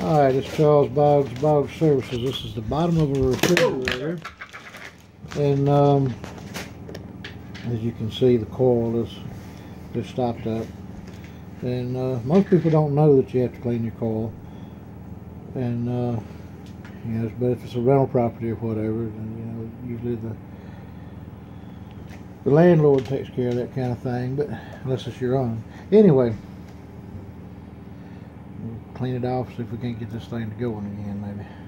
Alright, it's Charles Boggs Services. This is the bottom of a refrigerator. And as you can see, the coil is stopped up. And most people don't know that you have to clean your coil. And you know, but if it's a rental property or whatever, then you know, usually the landlord takes care of that kind of thing, but unless it's your own. Anyway, we'll clean it off, see if we can't get this thing to going again, maybe.